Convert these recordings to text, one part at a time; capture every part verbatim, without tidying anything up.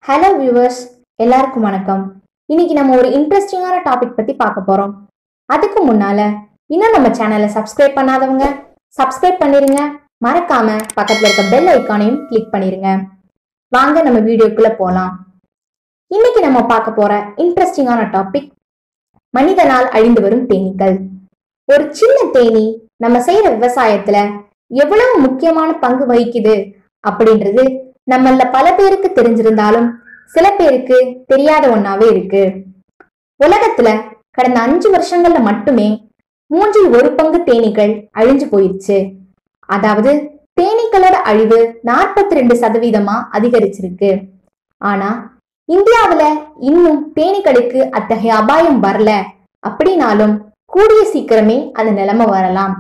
Hello viewers, எல்லாருக்கும் வணக்கம். இன்னைக்கு நம்ம ஒரு இன்ட்ரெஸ்டிங்கான டாபிக் பத்தி பார்க்க போறோம். அதுக்கு முன்னால இன்னும் நம்ம சேனலை சப்ஸ்கிரைப் பண்ணாதவங்க சப்ஸ்கிரைப் பண்ணிருங்க. மறக்காம பக்கத்துல இருக்க பெல் ஐக்கானையும் கிளிக் பண்ணிருங்க. வாங்க நம்ம வீடியோக்குள்ள போலாம். இன்னைக்கு நம்ம பார்க்க போற இன்ட்ரெஸ்டிங்கான டாபிக் மனிதனால் அழிந்து வரும் தேனீக்கள். ஒரு சின்ன தேனி நம்ம செய்யற விவசாயத்துல எவ்வளவு முக்கியமான பங்கு வகிக்குது அப்படின்றது நம்மள பல பேருக்கு தெரிஞ்சிருந்தாலும் சில பேருக்கு தெரியாத ஒன்னாவே இருக்கு. உலகத்துல கடந்த அஞ்சு வருஷங்கள்ல மட்டுமே மூன்றில் ஒரு பங்கு தேனீக்கள் அழிஞ்சு போயிருச்சு. அதாவது தேனீக்களோட அழிவு நாற்பத்தி ரெண்டு சதவீதமா அதிகரிச்சிருக்கு. ஆனா இந்தியாவில இன்னும் தேனீக்களுக்கு அத்தகைய அபாயம் வரல அப்படின்னாலும் கூடிய சீக்கிரமே அந்த நிலைமை வரலாம்.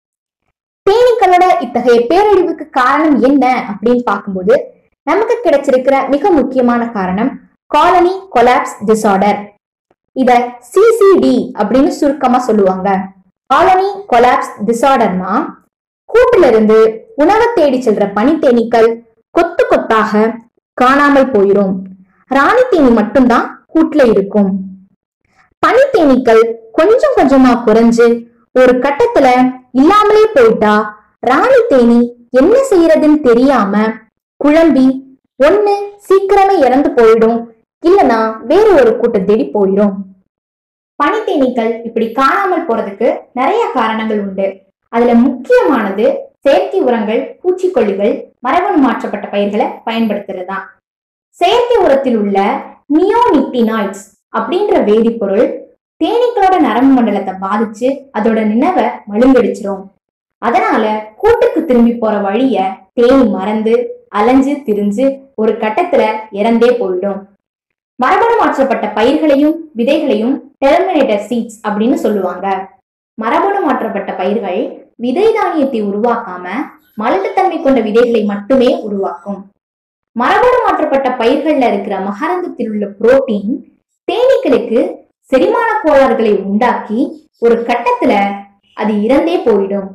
தேனீக்களோட இத்தகைய பேரழிவுக்கு காரணம் என்ன அப்படின்னு பார்க்கும்போது நமக்கு கிடைச்சிருக்கிற மிக முக்கியமான காரணம் காலனி கொலாப்ஸ் டிசார்டர். இத சி சி டி அப்படின்னு சுருக்கமா சொல்லுவாங்க. காலனி கொலாப்ஸ் டிசார்டர்னா கூட்டுல இருந்து உணவை தேடி செல்ற பனித்தேனீக்கள் கொத்து கொத்தாக காணாமல் போயிரும். ராணி தேனி மட்டும்தான் கூட்டுல இருக்கும். பனித்தேனீக்கள் கொஞ்சம் கொஞ்சமா குறைஞ்சு ஒரு கட்டத்துல இல்லாமலே போயிட்டா ராணி தேனி என்ன செய்யறதுன்னு தெரியாம குழம்பி ஒண்ணு சீக்கிரமே இறந்து போயிடும், இல்லனா வேற ஒரு கூட்ட தேடி போயிடும். பனித்தேனீக்கள் இப்படி காணாமல் போறதுக்கு நிறைய காரணங்கள் உண்டு. அதுல முக்கியமானது செயற்கை உரங்கள், பூச்சிக்கொல்லிகள், மரபணு மாற்றப்பட்ட பயிர்களை பயன்படுத்துறதுதான். செயற்கை உரத்தில் உள்ள நியோனிக்டினாய்ட்ஸ் அப்படின்ற வேதிப்பொருள் தேனீக்களோட நரம்பு மண்டலத்தை பாதிச்சு அதோட நினைவை மழுங்கடிச்சிரும். அதனால கூட்டுக்கு திரும்பி போற வழிய தேனி மறந்து அலைஞ்சு திரிஞ்சு ஒரு கட்டத்துல இறந்தே போயிடும். மரபணு மாற்றப்பட்ட பயிர்களையும் விதைகளையும் டெர்மினேட்டர் சீட்ஸ் அப்படின்னு சொல்லுவாங்க. மரபணு மாற்றப்பட்ட பயிர்கள் விதை தானியத்தை உருவாக்காம மலட்டுத்தன்மை கொண்ட விதைகளை மட்டுமே உருவாக்கும். மரபணு மாற்றப்பட்ட பயிர்கள்ல இருக்கிற மகரந்தத்தில் உள்ள புரோட்டீன் தேனீக்களுக்கு செரிமான கோளாறுகளை உண்டாக்கி ஒரு கட்டத்துல அது இறந்தே போயிடும்.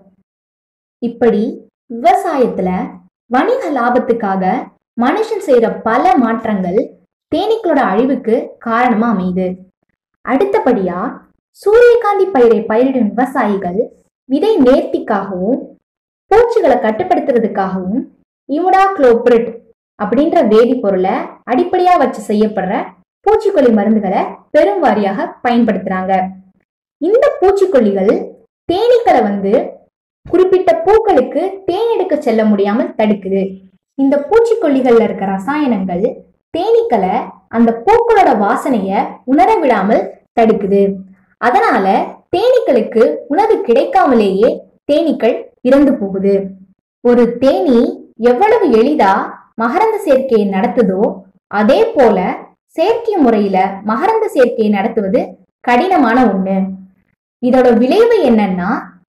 இப்படி விவசாயத்துல வணிக லாபத்துக்காக மனுஷன் செய்யற பல மாற்றங்கள் தேனீக்களோட அழிவுக்கு காரணமா அமையுது. அடுத்தபடியா சூரியகாந்தி பயிரை பயிரிடும் விவசாயிகள் விதை நேர்த்திக்காகவும் பூச்சிகளை கட்டுப்படுத்துறதுக்காகவும் இமுடாக்ளோபிரிட் அப்படின்ற வேதிப்பொருளை அடிப்படையா வச்சு செய்யப்படுற பூச்சிக்கொல்லி மருந்துகளை பெரும் வாரியாக பயன்படுத்துறாங்க. இந்த பூச்சிக்கொல்லிகள் தேனீக்களை வந்து குறிப்பிட்ட பூக்களுக்கு தேன் எடுக்க செல்ல முடியாமல் தடுக்குது. இந்த பூச்சிக்கொல்லிகள்ல இருக்க ரசாயனங்கள் தேனீக்களை அந்த பூக்களோட வாசனைய உணர விடாமல் தடுக்குது. அதனால தேனீக்களுக்கு உணவு கிடைக்காமலேயே தேனீக்கள் இறந்து போகுது. ஒரு தேனி எவ்வளவு எளிதா மகரந்த சேர்க்கையை நடத்துதோ அதே போல செயற்கை முறையில மகரந்த சேர்க்கையை நடத்துவது கடினமான ஒண்ணு. இதோட விளைவு என்னன்னா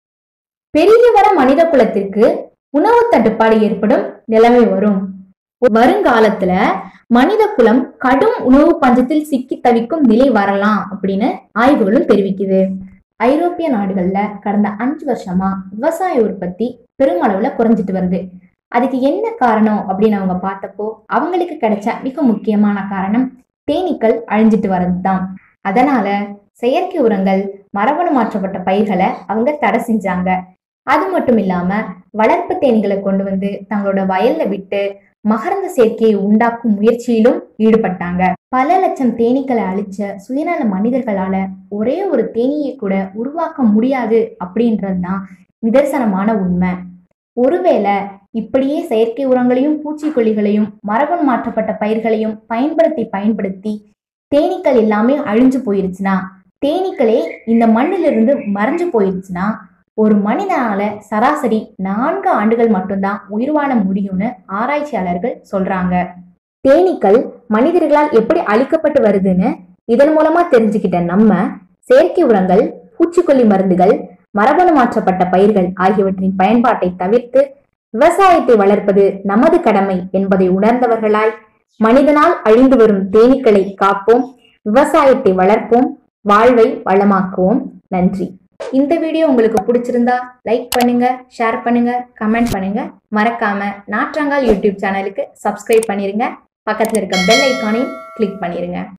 பெரிய வர மனித குலத்திற்கு உணவு தட்டுப்பாடு ஏற்படும் நிலைமை வரும். வருங்காலத்துல மனித குலம் கடும் உணவு பஞ்சத்தில் சிக்கி தவிக்கும் நிலை வரலாம் அப்படின்னு ஆய்வுகளும் தெரிவிக்குது. ஐரோப்பிய நாடுகள்ல கடந்த அஞ்சு வருஷமா விவசாய உற்பத்தி பெருமளவுல குறைஞ்சிட்டு வருது. அதுக்கு என்ன காரணம் அப்படின்னு அவங்க பார்த்தப்போ அவங்களுக்கு கிடைச்ச மிக முக்கியமான காரணம் தேனீக்கள் அழிஞ்சிட்டு வர்றதுதான். அதனால செயற்கை உரங்கள், மரபணு மாற்றப்பட்ட பயிர்களை அவங்க தடை செஞ்சாங்க. அது மட்டும் இல்லாம வளர்ப்பு தேனீகளை கொண்டு வந்து தங்களோட வயல்ல விட்டு மகரந்த சேர்க்கையை உண்டாக்கும் முயற்சியிலும் ஈடுபட்டாங்க. பல லட்சம் தேனீக்களை அழிச்ச சுயநல மனிதர்களால ஒரே ஒரு தேனீயை கூட உருவாக்க முடியாது அப்படின்றதுதான் நிதர்சனமான உண்மை. ஒருவேளை இப்படியே செயற்கை உரங்களையும் பூச்சிக்கொல்லிகளையும் மரபணு மாற்றப்பட்ட பயிர்களையும் பயன்படுத்தி பயன்படுத்தி தேனீக்கள் எல்லாமே அழிஞ்சு போயிருச்சுன்னா, தேனீக்களே இந்த மண்ணிலிருந்து மறைஞ்சு போயிருச்சுன்னா ஒரு மனிதனால சராசரி நான்கு ஆண்டுகள் மட்டும்தான் உயிர் வாழ முடியும்னு ஆராய்ச்சியாளர்கள் சொல்றாங்க. தேனீக்கள் மனிதர்களால் எப்படி அழிக்கப்பட்டு வருதுன்னு இதன் மூலமா தெரிஞ்சுக்கிட்ட நம்ம செயற்கை உரங்கள், பூச்சிக்கொல்லி மருந்துகள், மரபணு மாற்றப்பட்ட பயிர்கள் ஆகியவற்றின் பயன்பாட்டை தவிர்த்து விவசாயத்தை வளர்ப்பது நமது கடமை என்பதை உணர்ந்தவர்களாய் மனிதனால் அழிந்து வரும் தேனீக்களை காப்போம், விவசாயத்தை வளர்ப்போம், வாழ்வை வளமாக்குவோம். நன்றி. இந்த வீடியோ உங்களுக்கு பிடிச்சிருந்தா லைக் பண்ணுங்க, ஷேர் பண்ணுங்க, கமெண்ட் பண்ணுங்க. மறக்காம நாற்றங்கால் யூடியூப் சேனலுக்கு சப்ஸ்கிரைப் பண்ணிருங்க. பக்கத்துல இருக்க பெல் ஐக்கானையும் கிளிக் பண்ணிருங்க.